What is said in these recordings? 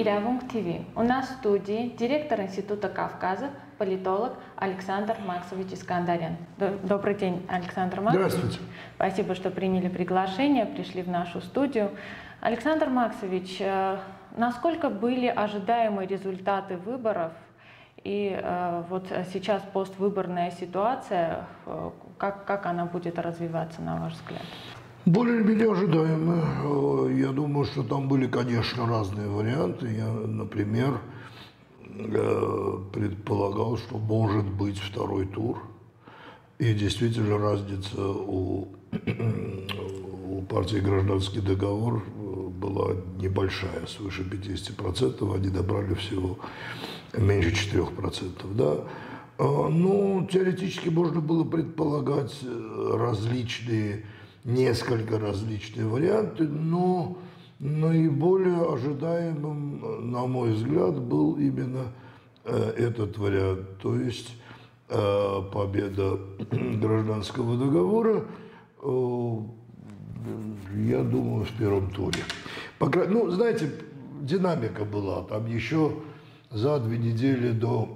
Илявунг ТВ. У нас в студии директор Института Кавказа, политолог Александр Максович Искандарян. Добрый день, Александр Максович. Здравствуйте. Спасибо, что приняли приглашение, пришли в нашу студию. Александр Максович, насколько были ожидаемые результаты выборов? И вот сейчас поствыборная ситуация, как она будет развиваться, на ваш взгляд? Более или менее ожидаемо. Я думаю, что там были, конечно, разные варианты. Я, например, предполагал, что может быть второй тур. И действительно разница у партии «Гражданский договор» была небольшая, свыше 50%. Они добрали всего меньше 4%. Да? Ну, теоретически можно было предполагать несколько различные варианты, но наиболее ожидаемым, на мой взгляд, был именно этот вариант, то есть победа гражданского договора, я думаю, в первом туре. Ну, знаете, динамика была, там еще за 2 недели до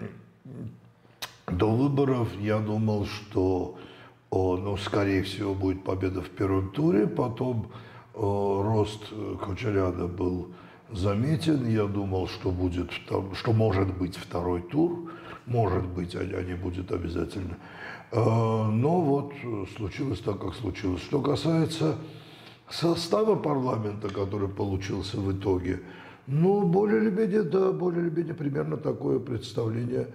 выборов я думал, что скорее всего, будет победа в первом туре, потом рост Кочаряна был заметен, я думал, что может быть второй тур, может быть, а не будет обязательно. Но вот случилось так, как случилось. Что касается состава парламента, который получился в итоге, более или менее примерно такое представление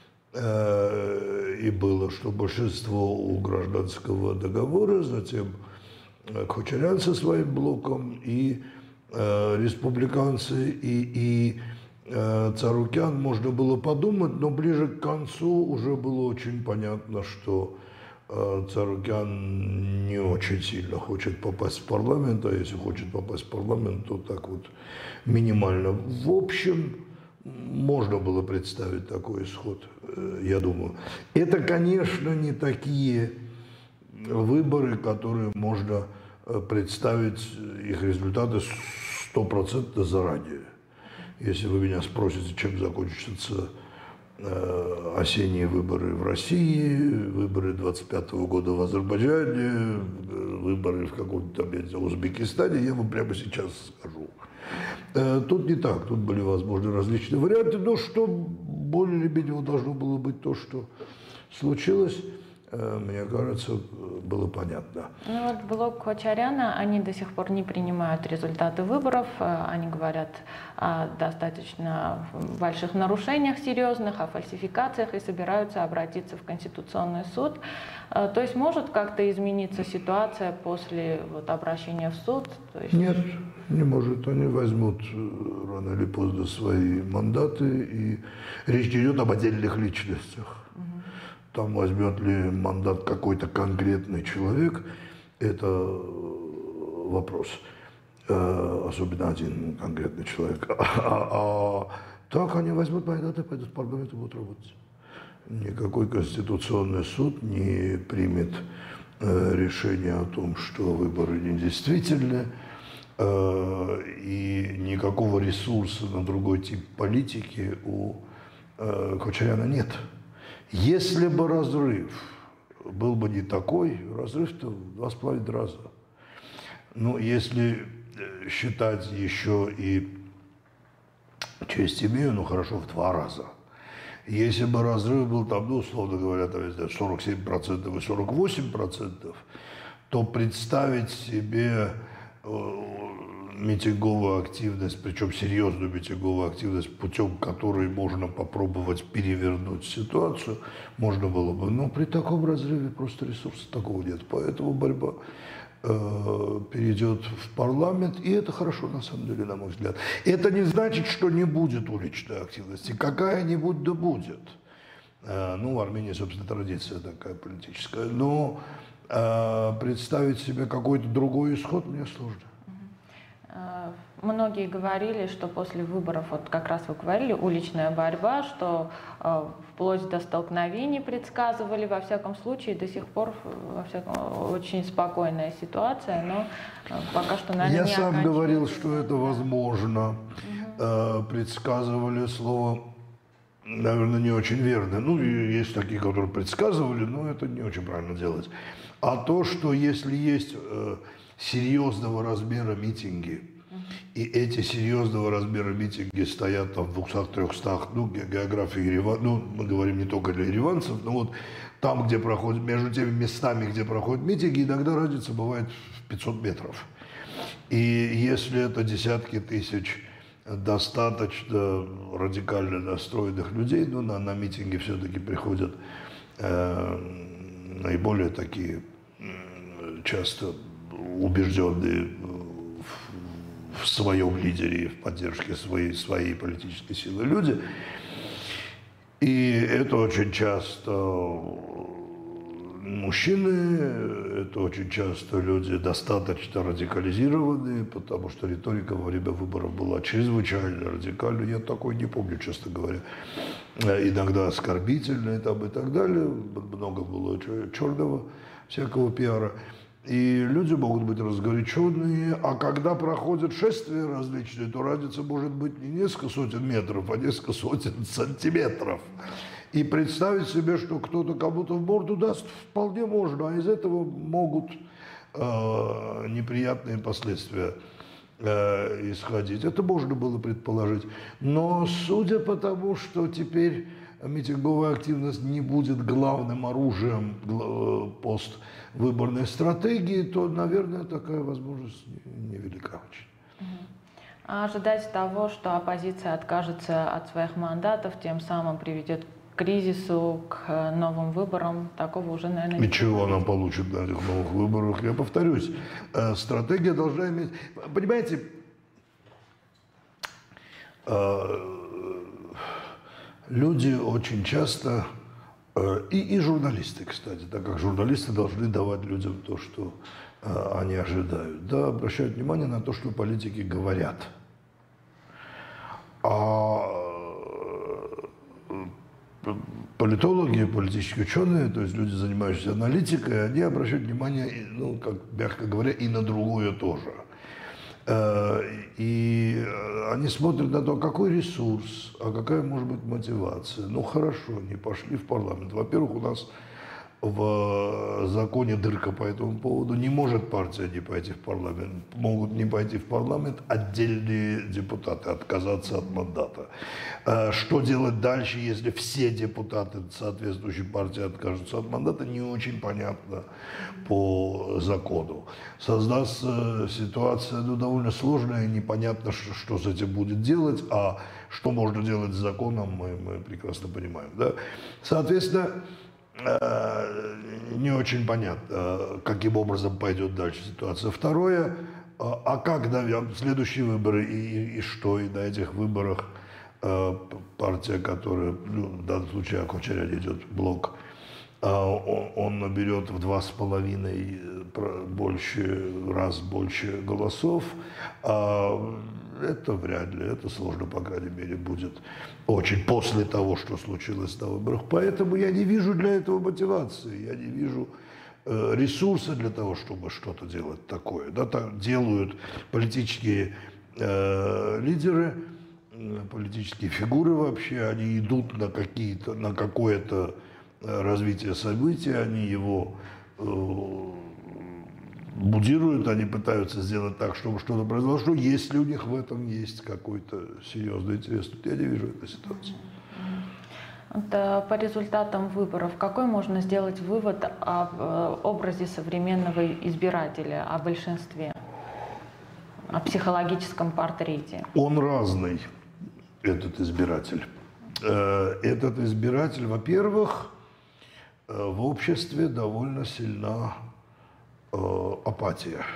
и было, что большинство у гражданского договора, затем Кочарян со своим блоком, и республиканцы, и Царукян, можно было подумать, но ближе к концу уже было очень понятно, что Царукян не очень сильно хочет попасть в парламент, а если хочет попасть в парламент, то так вот минимально. В общем, можно было представить такой исход, я думаю. Это, конечно, не такие выборы, которые можно представить, их результаты 100% заранее. Если вы меня спросите, чем закончатся осенние выборы в России, выборы 25-го года в Азербайджане, выборы в каком-то Узбекистане, я вам прямо сейчас скажу. Тут не так, тут были возможны различные варианты, но что более или менее должно было быть то, что случилось, мне кажется, было понятно. Ну вот блок Кочаряна, они до сих пор не принимают результаты выборов, они говорят о достаточно больших нарушениях серьезных, о фальсификациях и собираются обратиться в Конституционный суд. То есть может как-то измениться ситуация после обращения в суд? То есть... Нет, не может. Они возьмут рано или поздно свои мандаты, и речь идет об отдельных личностях. Там возьмет ли мандат какой-то конкретный человек, это вопрос. Особенно один конкретный человек. Так они возьмут мандаты, пойдут в парламент и будут работать. Никакой Конституционный суд не примет решение о том, что выборы недействительны, и никакого ресурса на другой тип политики у Кочаряна нет. Если бы разрыв был бы не такой, разрыв-то в 2,5 раза. Ну, если считать еще и честь имею, хорошо, в 2 раза. Если бы разрыв был там, условно говоря, там, 47% и 48%, то представить себе митинговую активность, причем серьезную митинговую активность, путем которой можно попробовать перевернуть ситуацию, можно было бы. Но при таком разрыве просто ресурса такого нет. Поэтому борьба перейдет в парламент, и это хорошо, на самом деле, на мой взгляд. Это не значит, что не будет уличной активности. Какая-нибудь да будет. В Армении, собственно, традиция такая политическая. Но представить себе какой-то другой исход мне сложно. Многие говорили, что после выборов, вот как раз вы говорили, уличная борьба, что вплоть до столкновений предсказывали, во всяком случае, до сих пор очень спокойная ситуация, но пока что, наверное, Я сам говорил, что это возможно. предсказывали слово, наверное, не очень верное. Ну, есть такие, которые предсказывали, но это не очень правильно делать. А то, что если есть серьезного размера митинги, и эти серьезного размера митинги стоят там в 200-300, ну, географии Еревана, ну, мы говорим не только для ереванцев, но вот там, где проходят, между теми местами, где проходят митинги, иногда разница бывает в 500 метров. И если это десятки тысяч достаточно радикально настроенных людей, ну, на митинги все-таки приходят наиболее такие часто убежденные в своем лидере, в поддержке своей политической силы люди. И это очень часто мужчины, это очень часто люди достаточно радикализированные, потому что риторика во время выборов была чрезвычайно радикальной. Я такой не помню, честно говоря. Иногда оскорбительной там и так далее. Много было черного всякого пиара. И люди могут быть разгоряченные, а когда проходят шествия различные, то разница может быть не несколько сотен метров, а несколько сотен сантиметров. И представить себе, что кто-то кому-то в морду даст, вполне можно, а из этого могут неприятные последствия исходить. Это можно было предположить. Но судя по тому, что теперь митинговая активность не будет главным оружием поствыборной стратегии, то, наверное, такая возможность невелика очень. А ожидать того, что оппозиция откажется от своих мандатов, тем самым приведет к кризису, к новым выборам, такого уже, наверное, не будет. И чего она получит на этих новых выборах? Я повторюсь, стратегия должна иметь... Понимаете, люди очень часто, и журналисты, кстати, так как журналисты должны давать людям то, что они ожидают, да, обращают внимание на то, что политики говорят. А политологи, политические ученые, то есть люди, занимающиеся аналитикой, они обращают внимание, ну, как, мягко говоря, и на другое тоже. И они смотрят на то, какой ресурс, а какая может быть мотивация. Ну хорошо, не пошли в парламент. Во-первых, у нас в законе дырка по этому поводу. Не может партия не пойти в парламент. Могут не пойти в парламент отдельные депутаты, отказаться от мандата. Что делать дальше, если все депутаты соответствующей партии откажутся от мандата, не очень понятно по закону. Создастся ситуация, ну, довольно сложная, непонятно, что с этим будет делать, а что можно делать с законом, мы прекрасно понимаем. Да? Соответственно, не очень понятно, каким образом пойдет дальше ситуация. Второе, а как следующие выборы и что, и на этих выборах партия, которая, ну, в данном случае Акучарян идет блок, он наберет в 2,5 раз больше голосов. Это вряд ли, это сложно, по крайней мере, будет очень после того, что случилось на выборах. Поэтому я не вижу для этого мотивации, я не вижу ресурса для того, чтобы что-то делать такое. Да, так делают политические лидеры, политические фигуры вообще, они идут на какое-то развитие событий, они его будируют, они пытаются сделать так, чтобы что-то произошло, если у них в этом есть какой-то серьезный интерес. Тут я не вижу этой ситуации. По результатам выборов какой можно сделать вывод об образе современного избирателя, о большинстве, о психологическом портрете? Он разный, этот избиратель. Этот избиратель, во-первых, в обществе довольно сильна апатия.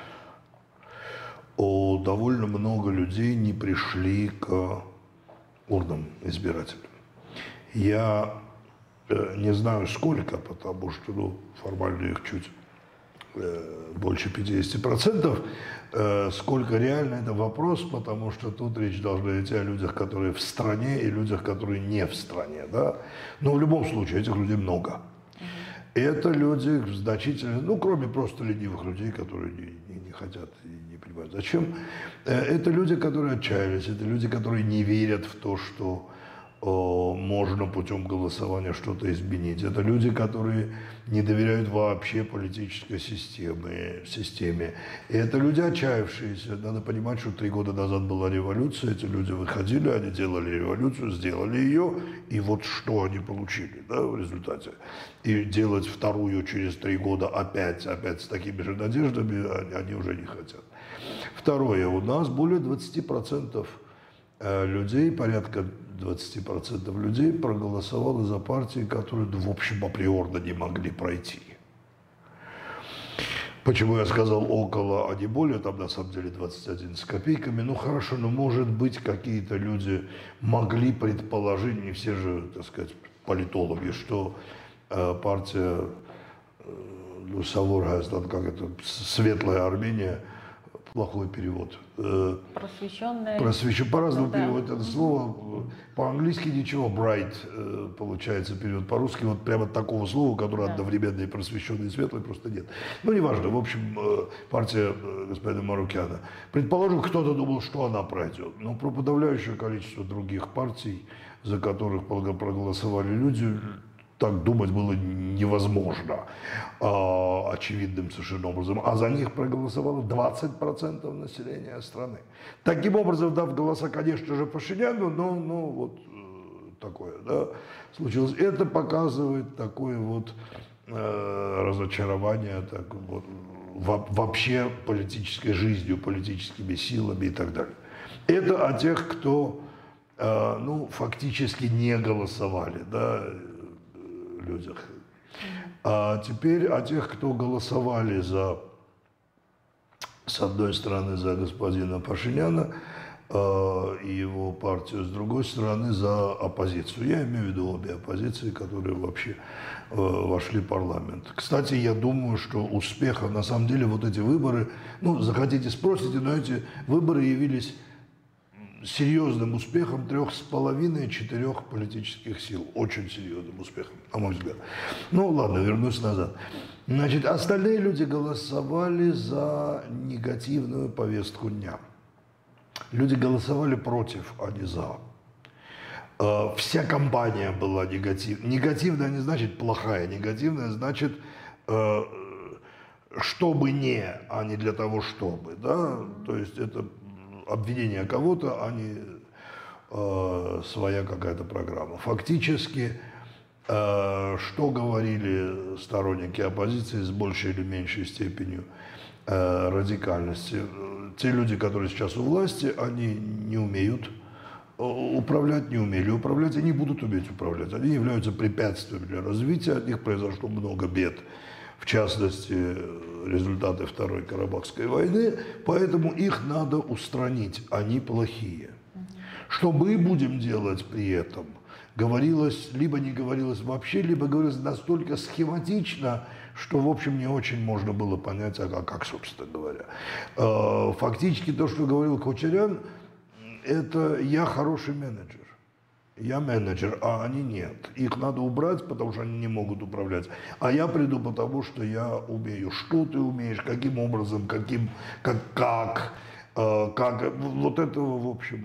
Довольно много людей не пришли к урнам избирателям. Я не знаю сколько, потому что, ну, формально их чуть больше 50%. Сколько реально, это вопрос, потому что тут речь должна идти о людях, которые в стране, и людях, которые не в стране. Да? Но в любом случае этих людей много. Это люди значительно, ну, кроме просто ленивых людей, которые не хотят и не понимают, зачем. Это люди, которые отчаялись, это люди, которые не верят в то, что можно путем голосования что-то изменить. Это люди, которые не доверяют вообще политической системе. И это люди отчаявшиеся. Надо понимать, что 3 года назад была революция, эти люди выходили, они делали революцию, сделали ее, и вот что они получили, да, в результате. И делать вторую через 3 года опять с такими же надеждами они уже не хотят. Второе. У нас более 20% людей, порядка 20% людей проголосовало за партии, которые, в общем, априорно не могли пройти. Почему я сказал около, а не более, там на самом деле 21 с копейками. Ну хорошо, но может быть какие-то люди могли предположить, не все же, так сказать, политологи, что партия Савургайстан, как это, Светлая Армения, плохой перевод. Просвещенная. По-разному да. перевод это слово. По-английски ничего, bright получается перевод. По-русски вот прямо такого слова, которое одновременно и просвещенный, и светлый, просто нет. Ну, неважно. В общем, партия господина Марукяна. Предположим, кто-то думал, что она пройдет. Но про подавляющее количество других партий, за которых проголосовали люди, так думать было невозможно, очевидным совершенно образом. А за них проголосовало 20% населения страны. Таким образом, дав голоса, конечно же, Пашиняну, но вот такое, да, случилось. Это показывает такое вот разочарование так, вот, вообще политической жизнью, политическими силами и так далее. Это о тех, кто, ну, фактически не голосовали, да, людях. А теперь о тех, кто голосовали за, с одной стороны, за господина Пашиняна и его партию, с другой стороны, за оппозицию. Я имею в виду обе оппозиции, которые вообще вошли в парламент. Кстати, я думаю, что успехом, на самом деле, вот эти выборы, ну, захотите, спросите, но эти выборы явились серьезным успехом 3,5–4 политических сил. Очень серьезным успехом, на мой взгляд. Ну ладно, вернусь назад. Значит, остальные люди голосовали за негативную повестку дня. Люди голосовали против, а не за. Вся кампания была негативная. Негативная не значит плохая, негативная значит чтобы не, а не для того, чтобы. Да? То есть это обвинение кого-то, а не своя какая-то программа. Фактически, что говорили сторонники оппозиции с большей или меньшей степенью радикальности? Те люди, которые сейчас у власти, они не умеют управлять, не умели управлять, они будут уметь управлять. Они являются препятствием для развития, от них произошло много бед. В частности, результаты Второй Карабахской войны, поэтому их надо устранить, они плохие. Что мы будем делать при этом? Говорилось, либо не говорилось вообще, либо говорилось настолько схематично, что, в общем, не очень можно было понять, а как, собственно говоря. Фактически то, что говорил Кочарян, это я хороший менеджер. Я менеджер, а они нет. Их надо убрать, потому что они не могут управлять. А я приду, потому что я умею. Что ты умеешь, каким образом, как. Вот этого, в общем,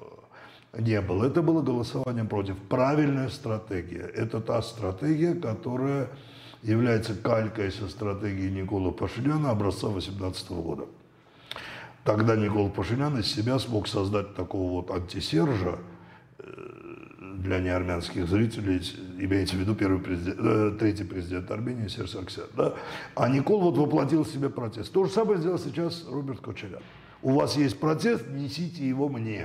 не было. Это было голосование против. Правильная стратегия. Это та стратегия, которая является калькой со стратегией Николы Пашиняна образца 2018 года. Тогда Никола Пашинян из себя смог создать такого вот антисержа, для неармянских зрителей, имеется в виду третий президент Армении Серж Саркисян. Да? А Никол вот воплотил в себе протест. То же самое сделал сейчас Роберт Кочарян. У вас есть протест, несите его мне.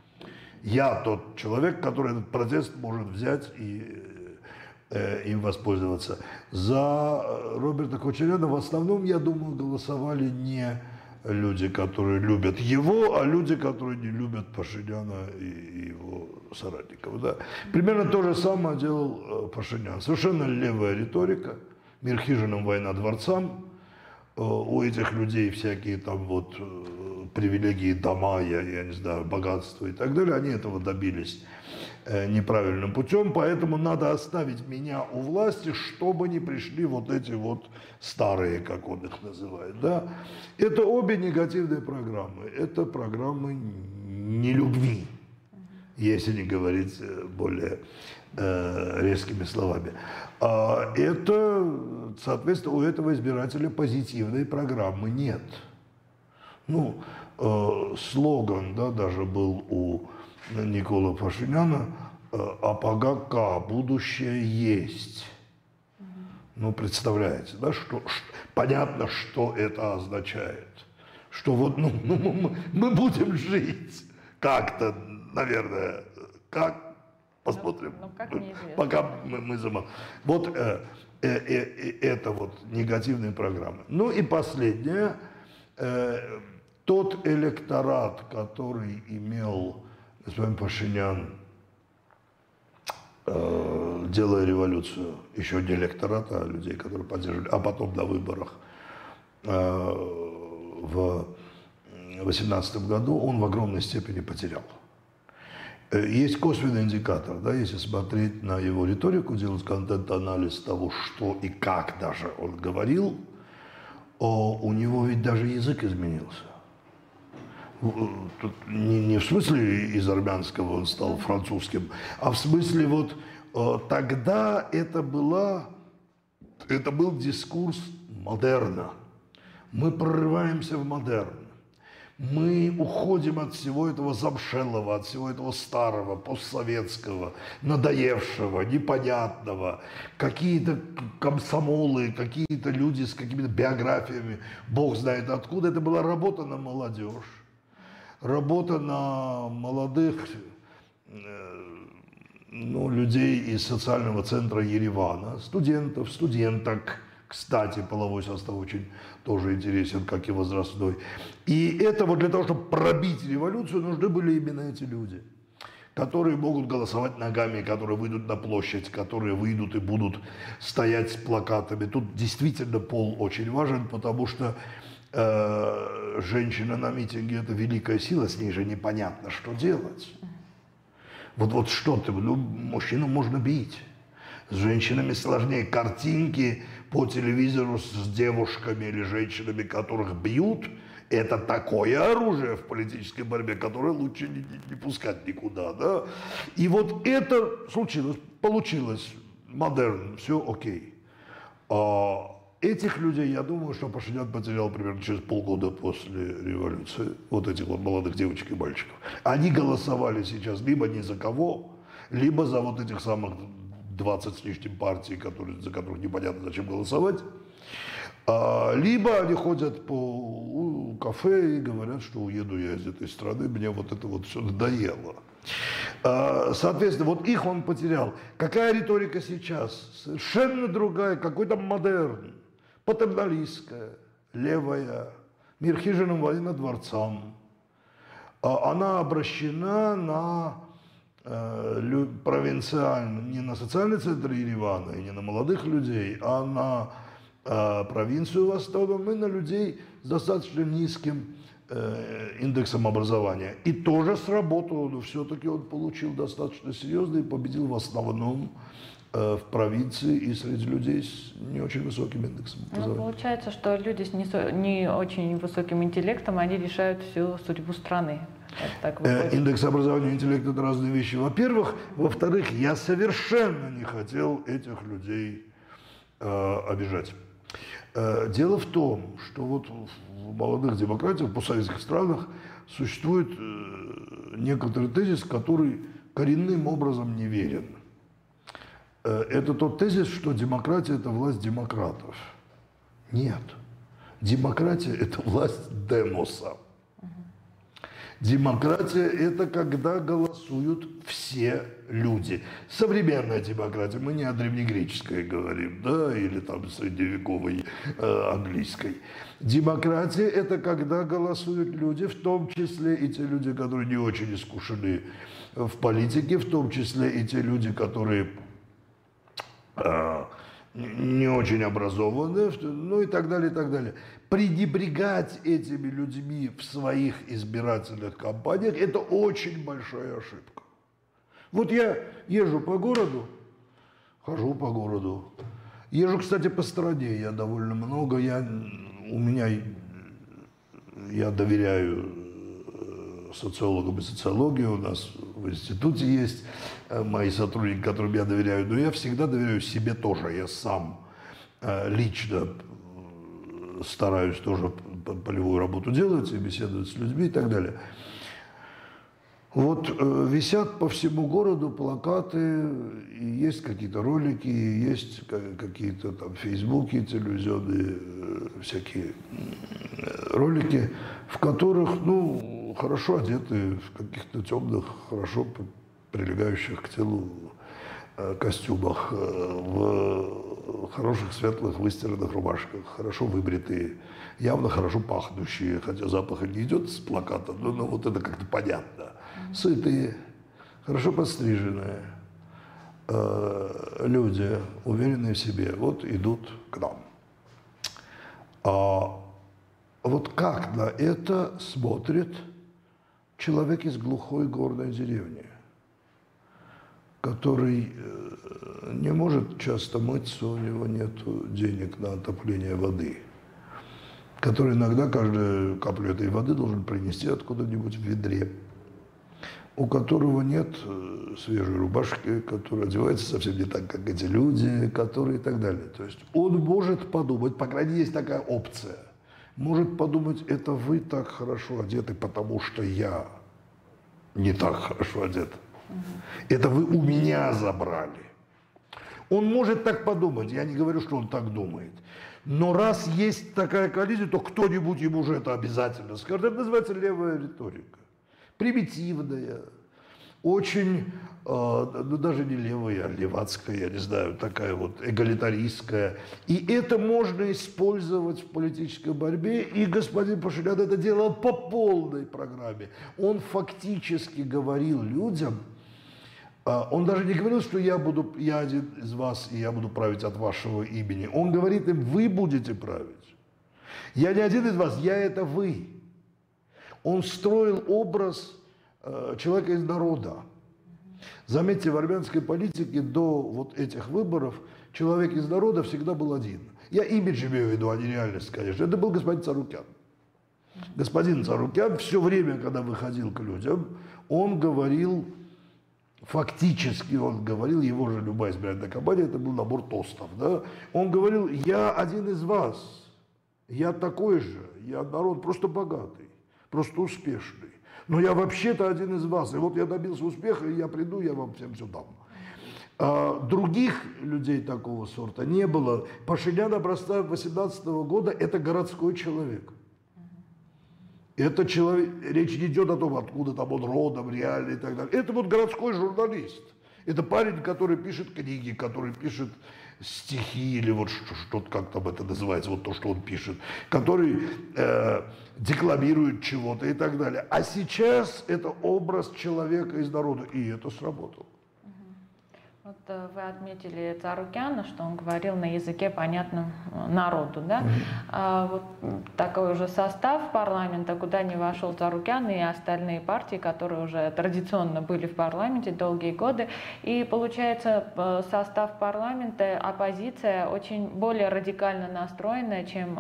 Я тот человек, который этот протест может взять и им воспользоваться. За Роберта Кочаряна в основном, я думаю, голосовали не люди, которые любят его, а люди, которые не любят Пашиняна и его соратников. Да. Примерно то же самое делал Пашинян. Совершенно левая риторика, мир хижинам, война дворцам. У этих людей всякие там вот привилегии, дома, я не знаю, богатство и так далее, они этого добились неправильным путем, поэтому надо оставить меня у власти, чтобы не пришли вот эти вот старые, как он их называет. Да? Это обе негативные программы, это программы нелюбви, если не говорить более резкими словами. Это, соответственно, у этого избирателя позитивной программы нет. Ну, слоган, да, даже был у Никола Пашиняна: «А пока будущее есть». Ну, представляете, да, понятно, что это означает. Что вот мы будем жить как-то, наверное, как, посмотрим, как неизвестно. пока мы замолчим. Вот это вот негативные программы. Ну и последнее. Тот электорат, который имел господин Пашинян, делая революцию, еще не электорат, а людей, которые поддерживали, а потом на выборах в 2018 году, он в огромной степени потерял. Есть косвенный индикатор, да, если смотреть на его риторику, делать контент-анализ того, что и как даже он говорил, у него ведь даже язык изменился. Тут не в смысле из армянского он стал французским, а в смысле вот тогда это был дискурс модерна. Мы прорываемся в модерн. Мы уходим от всего этого замшелого, от всего этого старого, постсоветского, надоевшего, непонятного. Какие-то комсомолы, какие-то люди с какими-то биографиями, бог знает откуда. Это была работа на молодежь, работа на молодых людей из социального центра Еревана, студентов, студенток. Кстати, половой состав очень тоже интересен, как и возрастной. И это вот для того, чтобы пробить революцию, нужны были именно эти люди, которые могут голосовать ногами, которые выйдут на площадь, которые выйдут и будут стоять с плакатами. Тут действительно пол очень важен, потому что женщина на митинге – это великая сила, с ней же непонятно, что делать. Вот что ты, мужчину можно бить. С женщинами сложнее. Картинки по телевизору с девушками или женщинами, которых бьют, это такое оружие в политической борьбе, которое лучше не пускать никуда. Да? И вот это случилось, получилось, модерн, все окей. Этих людей, я думаю, что Пашинян потерял примерно через полгода после революции, вот этих вот молодых девочек и мальчиков. Они голосовали сейчас либо ни за кого, либо за вот этих самых 20 с лишним партий, за которых непонятно зачем голосовать, либо они ходят по кафе и говорят, что уеду я из этой страны, мне вот это вот все надоело. Соответственно, вот их он потерял. Какая риторика сейчас? Совершенно другая, какой-то модерн, патерналистская, левая, мир хижинам, война дворцам. Она обращена на провинциально, не на социальный центр Еревана и не на молодых людей, а на провинцию в основном и на людей с достаточно низким индексом образования. И тоже сработало, но все-таки он получил достаточно серьезно и победил в основном в провинции и среди людей с не очень высоким индексом образования. Ну, получается, что люди с не очень высоким интеллектом, они решают всю судьбу страны. Индекс образования и интеллекта – это разные вещи. Во-первых. Во-вторых, я совершенно не хотел этих людей обижать. Дело в том, что вот в молодых демократиях, в постсоветских странах существует некоторый тезис, который коренным образом не верен. Это тот тезис, что демократия – это власть демократов. Нет. Демократия – это власть демоса. Демократия – это когда голосуют все люди. Современная демократия, мы не о древнегреческой говорим, да, или там средневековой английской. Демократия – это когда голосуют люди, в том числе и те люди, которые не очень искушены в политике, в том числе и те люди, которые не очень образованные, ну и так далее, и так далее. Пренебрегать этими людьми в своих избирательных кампаниях – это очень большая ошибка. Вот я езжу по городу, хожу по городу, езжу, кстати, по стране, я довольно много, я доверяю социологам и социологии, у нас в институте есть мои сотрудники, которым я доверяю, но я всегда доверяю себе тоже, я сам лично стараюсь тоже полевую работу делать и беседовать с людьми и так далее. Вот висят по всему городу плакаты, и есть какие-то ролики, есть какие-то там фейсбуки, телевизионные всякие ролики, в которых, ну, хорошо одеты, в каких-то темных, хорошо прилегающих к телу костюмах, в хороших светлых выстиранных рубашках, хорошо выбритые, явно хорошо пахнущие, хотя запах не идет с плаката, но вот это как-то понятно. Сытые, хорошо подстриженные люди, уверенные в себе, вот идут к нам. А вот как на это смотрит человек из глухой горной деревни, который не может часто мыться, у него нет денег на отопление воды, который иногда каждую каплю этой воды должен принести откуда-нибудь в ведре, у которого нет свежей рубашки, который одевается совсем не так, как эти люди, которые и так далее. То есть он может подумать, по крайней мере, есть такая опция, может подумать, это вы так хорошо одеты, потому что я не так хорошо одет. Это вы у меня забрали. Он может так подумать, я не говорю, что он так думает. Но раз есть такая коллизия, то кто-нибудь ему уже это обязательно скажет. Это называется левая риторика. Примитивная, очень, ну даже не левая, а левацкая, я не знаю, такая вот эгалитаристская. И это можно использовать в политической борьбе, и господин Пашинян это делал по полной программе. Он фактически говорил людям, он даже не говорил, что я один из вас, и я буду править от вашего имени. Он говорит им, вы будете править. Я не один из вас, я это вы. Он строил образ человека из народа. Заметьте, в армянской политике до вот этих выборов человек из народа всегда был один. Я имидж имею в виду, а не реальность, конечно. Это был господин Царукян. Господин Царукян все время, когда выходил к людям, он говорил, фактически он говорил, его же любая избирательная кампания, это был набор тостов, да? Он говорил, я один из вас, я такой же, я народ просто богатый, просто успешный. Но я вообще-то один из вас, и вот я добился успеха, и я приду, я вам всем все дам. Других людей такого сорта не было. Пашинян образца 2018 года – это городской человек. Это человек, речь не идет о том, откуда там он родом, реально и так далее. Это вот городской журналист. Это парень, который пишет книги, который пишет стихи или вот что-то, как там это называется, вот то, что он пишет, который декламирует чего-то и так далее. А сейчас это образ человека из народа, и это сработало. Вот вы отметили Царукяна, что он говорил на языке, понятном народу, да? Вот такой уже состав парламента, куда не вошел Царукян и остальные партии, которые уже традиционно были в парламенте долгие годы. И получается, состав парламента, оппозиция очень более радикально настроенная, чем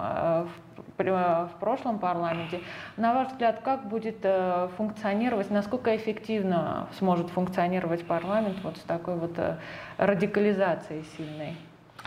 в прошлом парламенте. На ваш взгляд, как будет функционировать, насколько эффективно сможет функционировать парламент вот с такой вот радикализацией сильной?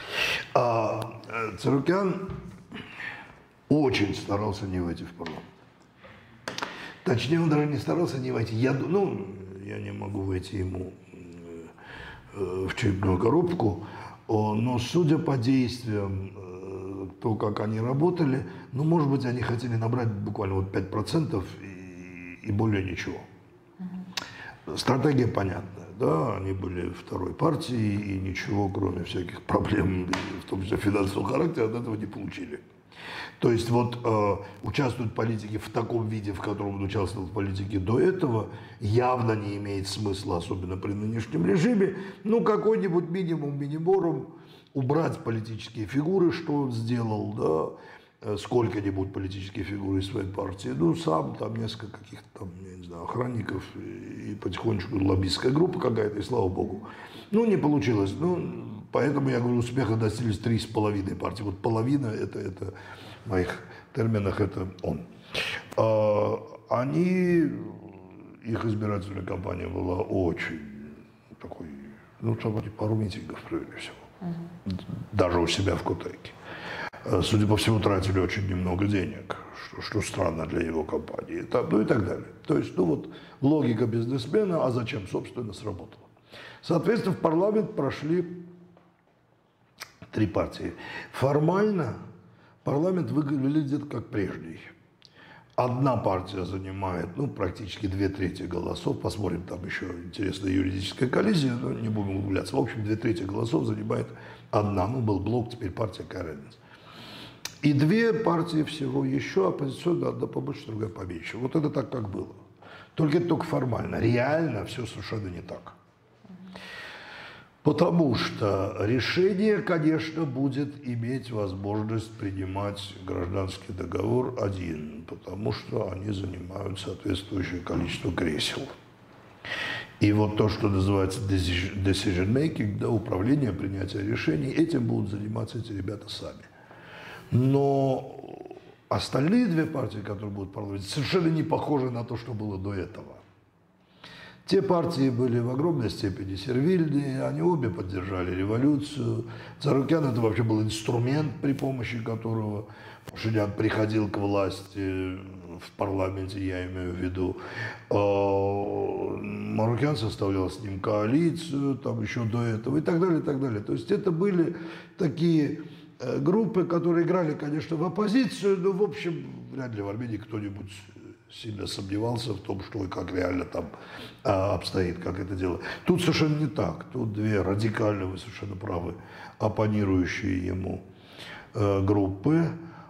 Царукян очень старался не войти в парламент. Точнее, он даже не старался не войти. Я не могу войти ему в черепную коробку, но судя по действиям, то, как они работали, ну, может быть, они хотели набрать буквально вот 5% и более ничего. Стратегия понятная, да, они были второй партией и ничего, кроме всяких проблем, в том числе финансового характера, от этого не получили. То есть вот участвовать в политике в таком виде, в котором он участвовал в политике до этого, явно не имеет смысла, особенно при нынешнем режиме. Ну, какой-нибудь минимум, убрать политические фигуры, что он сделал, да, сколько-нибудь политические фигуры из своей партии, ну, сам, там, несколько каких-то там, я не знаю, охранников, и потихонечку лоббистская группа какая-то, и слава богу. Ну, не получилось, ну, поэтому, я говорю, успеха достиглись 3,5 партии. Вот половина, это в моих терминах, это он. Их избирательная кампания была очень такой, ну, там пару митингов провели всего. Даже у себя в Кутайке. Судя по всему, тратили очень немного денег, что странно для его компании, ну и так далее. То есть, ну вот, логика бизнесмена, а зачем, собственно, сработала. Соответственно, в парламент прошли 3 партии. Формально парламент выглядит как прежний. Одна партия занимает, ну, практически 2/3 голосов. Посмотрим, там еще интересная юридическая коллизия, но не будем углубляться. В общем, 2/3 голосов занимает одна. Ну, был блок, теперь партия Каренец. И 2 партии всего еще, оппозиционная, одна побольше, другая поменьше. Вот это так, как было. Только это только формально. Реально все совершенно не так. Потому что решение, конечно, будет иметь возможность принимать гражданский договор один, потому что они занимают соответствующее количество кресел. И вот то, что называется decision making, да, управление, принятие решений, этим будут заниматься эти ребята сами. Но остальные 2 партии, которые будут в парламенте, совершенно не похожи на то, что было до этого. Те партии были в огромной степени сервильные, они обе поддержали революцию. Царукян — это вообще был инструмент, при помощи которого Пашинян приходил к власти в парламенте, я имею в виду. Марукян составлял с ним коалицию, там еще до этого, и так далее, и так далее. То есть это были такие группы, которые играли, конечно, в оппозицию, но, в общем, вряд ли в Армении кто-нибудь сильно сомневался в том, что и как реально там обстоит, как это дело. Тут совершенно не так. Тут 2 радикально, вы совершенно правы, оппонирующие ему группы.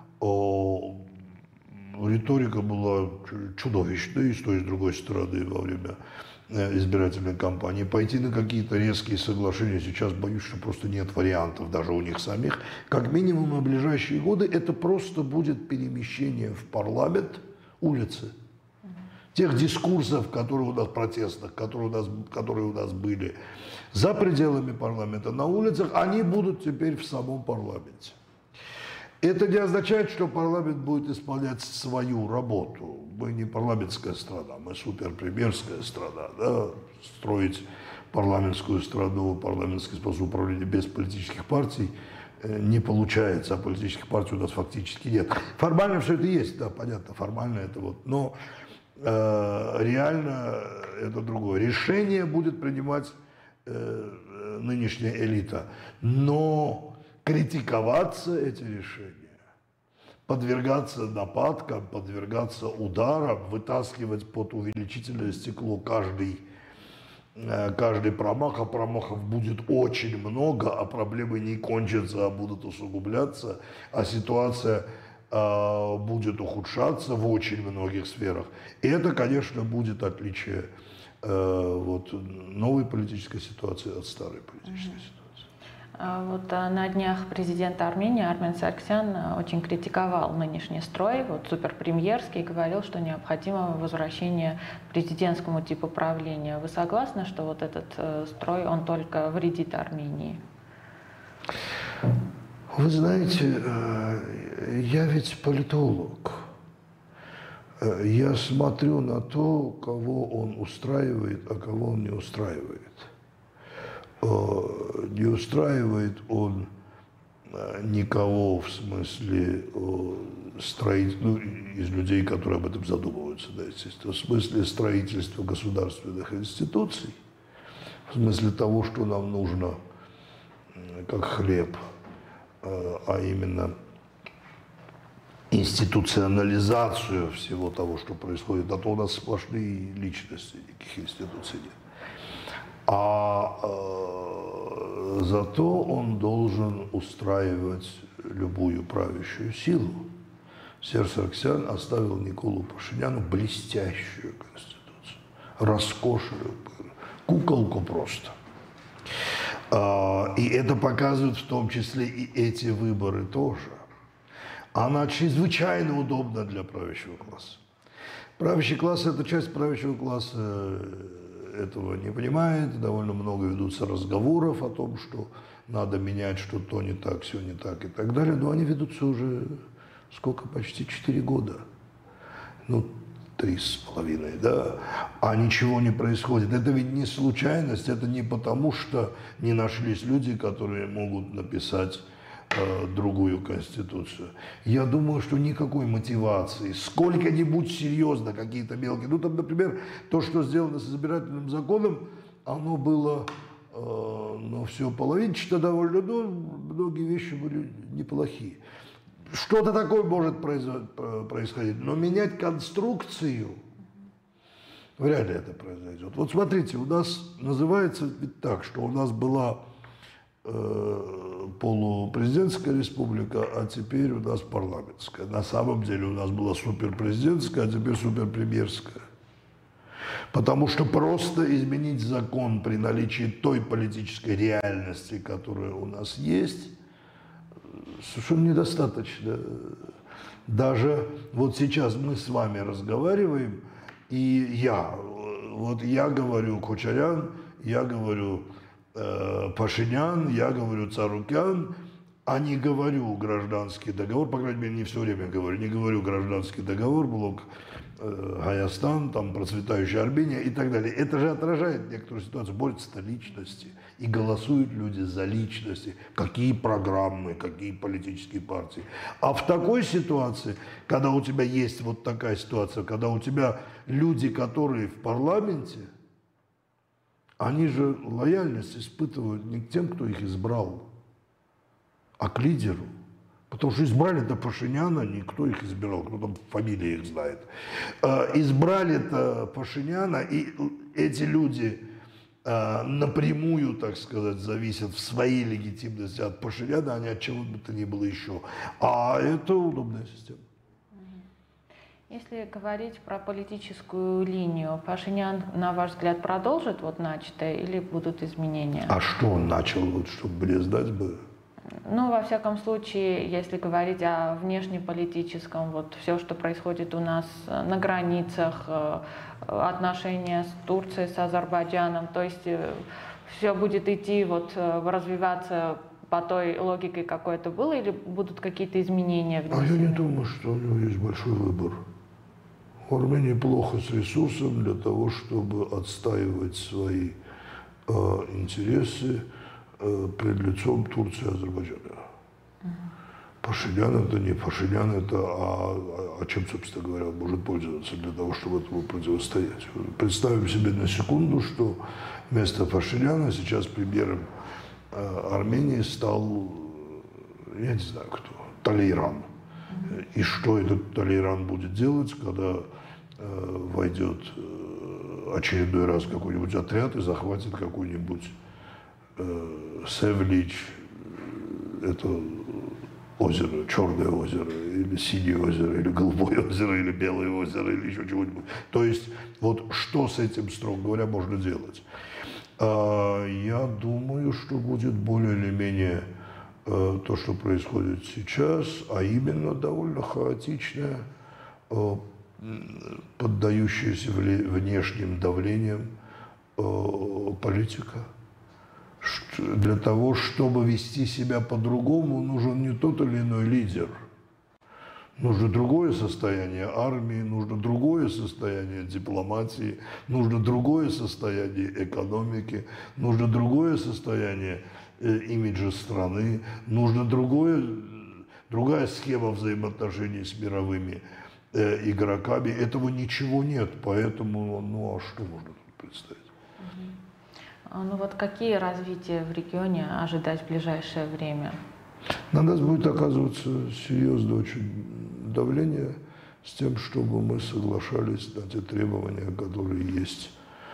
Риторика была чудовищной и с той, и с другой стороны во время избирательной кампании. Пойти на какие-то резкие соглашения сейчас, боюсь, что просто нет вариантов даже у них самих. Как минимум на ближайшие годы это просто будет перемещение в парламент улицы. Тех дискурсов, которые у нас протестных, которые у нас были за пределами парламента, на улицах, они будут теперь в самом парламенте. Это не означает, что парламент будет исполнять свою работу. Мы не парламентская страна, мы суперпремьерская страна. Да? Строить парламентскую страну, парламентский способ управления без политических партий не получается, а политических партий у нас фактически нет. Формально все это есть, да, понятно, формально это вот, но реально это другое. Решение будет принимать нынешняя элита, но критиковаться эти решения, подвергаться нападкам, подвергаться ударам, вытаскивать под увеличительное стекло каждый промах, а промахов будет очень много, а проблемы не кончатся, а будут усугубляться, а ситуация будет ухудшаться в очень многих сферах. И это, конечно, будет отличие вот, новой политической ситуации от старой политической ситуации. Вот на днях президент Армении Армен Сарксян очень критиковал нынешний строй, вот суперпремьерский, и говорил, что необходимо возвращение к президентскому типу правления. Вы согласны, что вот этот строй, он только вредит Армении? Вы знаете, я ведь политолог. Я смотрю на то, кого он устраивает, а кого он не устраивает. Не устраивает он никого в смысле из людей, которые об этом задумываются, да, естественно, в смысле строительства государственных институций, в смысле того, что нам нужно как хлеб, а именно институционализацию всего того, что происходит, а то у нас сплошные личности, никаких институций нет. Зато он должен устраивать любую правящую силу. Серж Сарксян оставил Николу Пашиняну блестящую конституцию, роскошную, куколку просто. И это показывает в том числе и эти выборы тоже. Она чрезвычайно удобна для правящего класса. Правящий класс, эта часть правящего класса этого не понимает, довольно много ведутся разговоров о том, что надо менять, что то не так, все не так и так далее, но они ведутся уже сколько, почти 4 года, ну 3,5, да, а ничего не происходит. Это ведь не случайность, это не потому, что не нашлись люди, которые могут написать другую конституцию. Я думаю, что никакой мотивации, сколько-нибудь серьезно какие-то мелкие, ну там, например, то, что сделано с избирательным законом, оно было, ну, все половинчато довольно, но многие вещи были неплохие. Что-то такое может происходить, но менять конструкцию вряд ли это произойдет. Вот смотрите, у нас называется ведь так, что у нас была полупрезидентская республика, а теперь у нас парламентская. На самом деле у нас была суперпрезидентская, а теперь суперпремьерская. Потому что просто изменить закон при наличии той политической реальности, которая у нас есть, совершенно недостаточно. Даже вот сейчас мы с вами разговариваем, и я говорю Кочарян, я говорю Пашинян, я говорю Царукян, а не говорю гражданский договор, по крайней мере, не все время говорю, не говорю гражданский договор, блок Гаястан, там процветающая Армения и так далее. Это же отражает некоторую ситуацию, борются личности, и голосуют люди за личности, какие программы, какие политические партии. А в такой ситуации, когда у тебя есть вот такая ситуация, когда у тебя люди, которые в парламенте, они же лояльность испытывают не к тем, кто их избрал, а к лидеру. Потому что избрали-то Пашиняна, никто их избирал, кто там фамилии их знает. Избрали-то Пашиняна, и эти люди напрямую, так сказать, зависят в своей легитимности от Пашиняна, а не от чего бы то ни было еще. А это удобная система. Если говорить про политическую линию, Пашинян, на ваш взгляд, продолжит вот начатое или будут изменения? А что он начал, вот, чтобы мне знать бы? Ну, во всяком случае, если говорить о внешнеполитическом, вот все, что происходит у нас на границах, отношения с Турцией, с Азербайджаном, то есть все будет идти, вот, развиваться по той логике, какой это было, или будут какие-то изменения внесены? А я не думаю, что у него есть большой выбор. В Армении плохо с ресурсом для того, чтобы отстаивать свои интересы пред лицом Турции и Азербайджана. Пашинян это не Пашинян, это а чем, собственно говоря, он может пользоваться для того, чтобы этому противостоять. Представим себе на секунду, что вместо Пашиняна сейчас премьером Армении стал, я не знаю кто, Талейран. И что этот Талейран будет делать, когда войдет очередной раз какой-нибудь отряд и захватит какой-нибудь Севлич, это озеро, Черное озеро, или Синее озеро, или Голубое озеро, или Белое озеро, или еще чего-нибудь. То есть, вот что с этим, строго говоря, можно делать? Я думаю, что будет более или менее то, что происходит сейчас, а именно довольно хаотичная, поддающаяся внешним давлениям политика. Для того, чтобы вести себя по-другому, нужен не тот или иной лидер. Нужно другое состояние армии, нужно другое состояние дипломатии, нужно другое состояние экономики, нужно другое состояние имиджа страны, нужно другая схема взаимоотношений с мировыми игроками. Этого ничего нет, поэтому, ну а что можно тут представить? Ну вот какие развития в регионе ожидать в ближайшее время? На нас будет оказываться серьезное очень давление с тем, чтобы мы соглашались на те требования, которые есть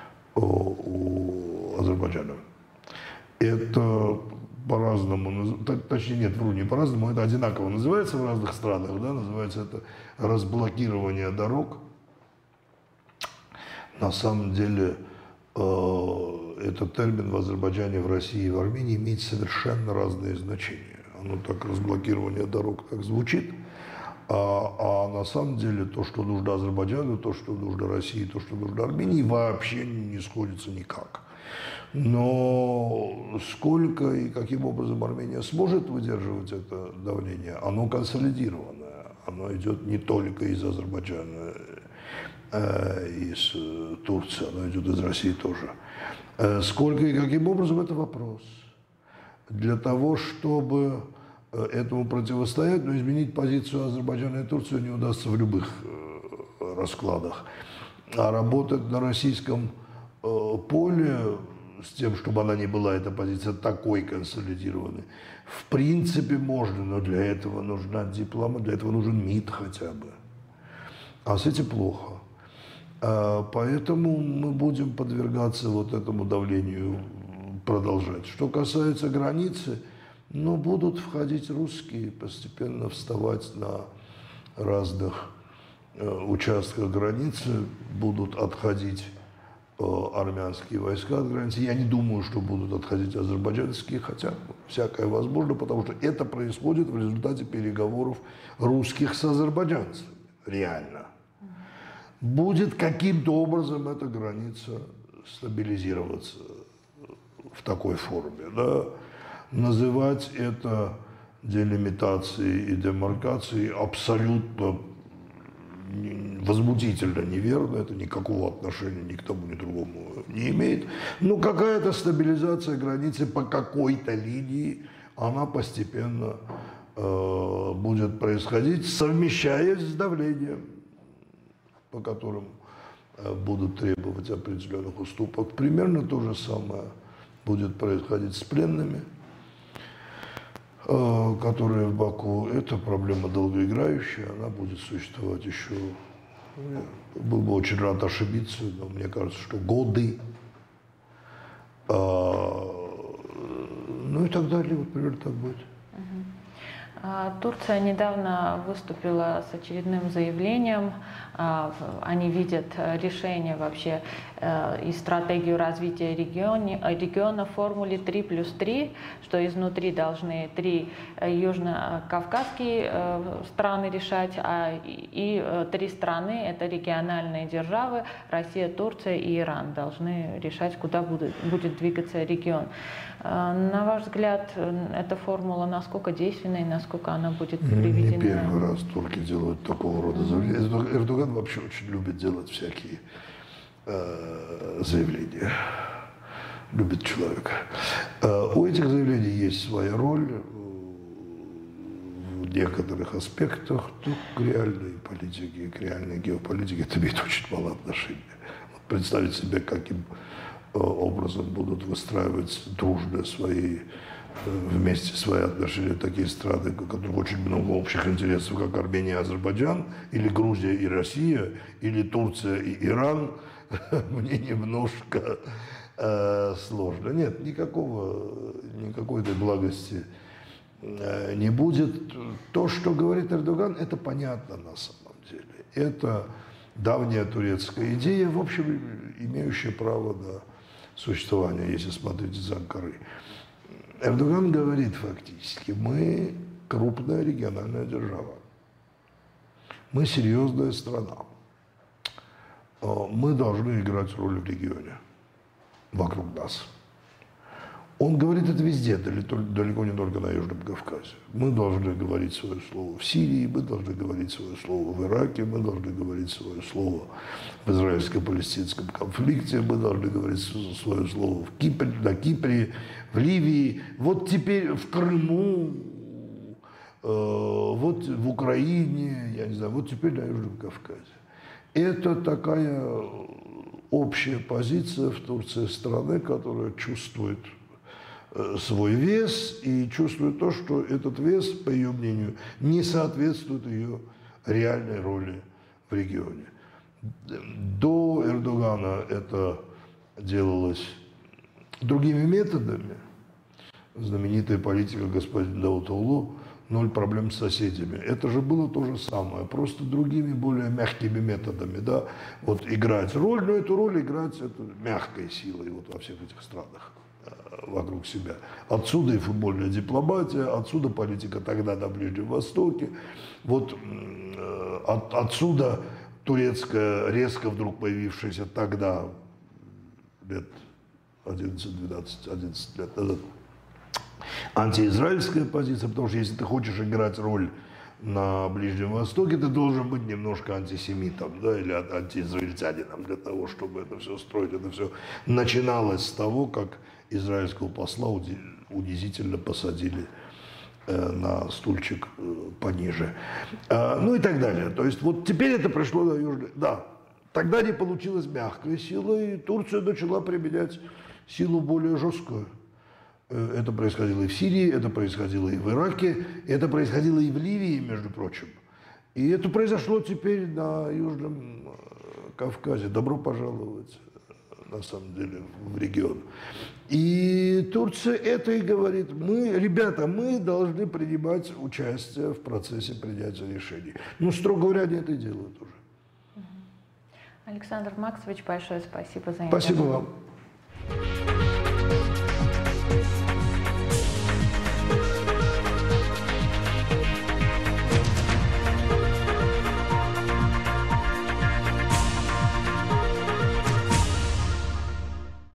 у Азербайджана. Это по-разному, точнее нет, вру, не по-разному, это одинаково называется в разных странах, да, называется это разблокирование дорог. На самом деле этот термин в Азербайджане, в России и в Армении имеет совершенно разные значения. Оно так, разблокирование дорог, так звучит, а на самом деле то, что нужно Азербайджану, то, что нужно России, то, что нужно Армении, вообще не сходится никак. Но сколько и каким образом Армения сможет выдерживать это давление, оно консолидированное. Оно идет не только из Азербайджана, из Турции, оно идет из России тоже. Сколько и каким образом, это вопрос. Для того, чтобы этому противостоять, но изменить позицию Азербайджана и Турции не удастся в любых раскладах. А работать на российском поле с тем, чтобы она не была, эта позиция, такой консолидированной, в принципе можно, но для этого нужна дипломатия, для этого нужен МИД хотя бы. А с этим плохо. Поэтому мы будем подвергаться вот этому давлению, продолжать. Что касается границы, ну, будут входить русские, постепенно вставать на разных участках границы, будут отходить армянские войска от границы. Я не думаю, что будут отходить азербайджанские, хотя всякое возможно, потому что это происходит в результате переговоров русских с азербайджанцами. Реально. Будет каким-то образом эта граница стабилизироваться в такой форме. Да? Называть это делимитацией и демаркацией абсолютно возмутительно неверно, это никакого отношения ни к тому, ни к другому не имеет. Но какая-то стабилизация границы по какой-то линии, она постепенно будет происходить, совмещаясь с давлением, по которым будут требовать определенных уступок. Примерно то же самое будет происходить с пленными, которые в Баку. Это проблема долгоиграющая, она будет существовать еще, я был бы очень рад ошибиться, но мне кажется, что годы. Ну и так далее, вот примерно так будет. Турция недавно выступила с очередным заявлением. Они видят решение вообще и стратегию развития региона в формуле 3+3, что изнутри должны 3 южно-кавказские страны решать, и 3 страны, это региональные державы, Россия, Турция и Иран, должны решать, куда будет двигаться регион. На ваш взгляд, эта формула насколько действенна и насколько она будет приведена? Не первый раз турки делают такого рода заявления. Эрдоган вообще очень любит делать всякие заявления. Любит человека. У этих заявлений есть своя роль в некоторых аспектах, но к реальной политике, к реальной геополитике это имеет очень мало отношения. Вот представить себе, каким образом будут выстраивать дружно вместе свои отношения такие страны, у которых очень много общих интересов, как Армения и Азербайджан, или Грузия и Россия, или Турция и Иран, мне немножко сложно. Нет, никакой этой благости не будет. То, что говорит Эрдоган, это понятно на самом деле. Это давняя турецкая идея, в общем, имеющая право на существование, если смотреть из Анкары. Эрдоган говорит фактически, мы крупная региональная держава, мы серьезная страна, мы должны играть роль в регионе, вокруг нас. Он говорит это везде, далеко не только на Южном Кавказе. Мы должны говорить свое слово в Сирии, мы должны говорить свое слово в Ираке, мы должны говорить свое слово в израильско-палестинском конфликте, мы должны говорить свое слово на Кипре, в Ливии, вот теперь в Крыму, вот в Украине, я не знаю, вот теперь на Южном Кавказе. Это такая общая позиция в Турции страны, которая чувствует свой вес и чувствует то, что этот вес, по ее мнению, не соответствует ее реальной роли в регионе. До Эрдогана это делалось другими методами. Знаменитая политика господина Давутоглу ноль проблем с соседями. Это же было то же самое, просто другими, более мягкими методами, да, вот играть роль, но эту роль играть это мягкой силой вот во всех этих странах вокруг себя. Отсюда и футбольная дипломатия, отсюда политика тогда на Ближнем Востоке, вот отсюда турецкая, резко вдруг появившаяся тогда, лет 11 лет назад, антиизраильская позиция, потому что если ты хочешь играть роль на Ближнем Востоке, ты должен быть немножко антисемитом, да, или антиизраильтянином для того, чтобы это все строить. Это все начиналось с того, как израильского посла унизительно посадили на стульчик пониже. Ну и так далее. То есть вот теперь это пришло на Южный... Да, тогда не получилось мягкой силой, и Турция начала применять силу более жесткую. Это происходило и в Сирии, это происходило и в Ираке, это происходило и в Ливии, между прочим. И это произошло теперь на Южном Кавказе. Добро пожаловать, на самом деле, в регион. И Турция это и говорит: ребята, мы должны принимать участие в процессе принятия решений. Ну, строго говоря, они это и делают уже. Александр Максович, большое спасибо за интервью. Спасибо вам.